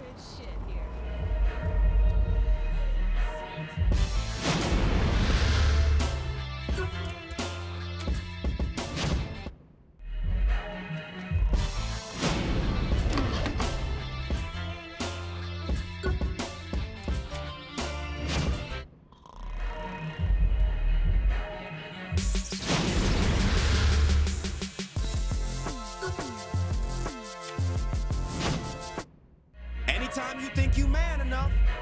good shit here. Anytime you think you man enough,